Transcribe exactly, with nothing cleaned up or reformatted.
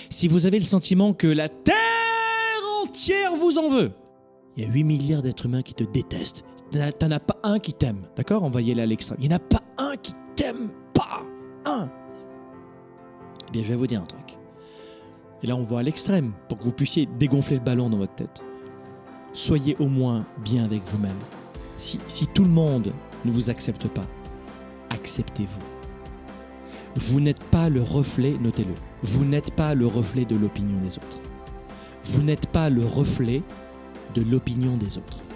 si vous avez le sentiment que la Terre entière vous en veut, il y a huit milliards d'êtres humains qui te détestent. T'en as pas un qui t'aime, d'accord? On va y aller à l'extrême. Il n'y en a pas un qui t'aime pas. Un. Eh bien, je vais vous dire un truc. Et là, on va à l'extrême pour que vous puissiez dégonfler le ballon dans votre tête. Soyez au moins bien avec vous-même. Si, si tout le monde ne vous accepte pas, acceptez-vous. Vous n'êtes pas le reflet, notez-le, vous n'êtes pas le reflet de l'opinion des autres. Vous n'êtes pas le reflet de l'opinion des autres.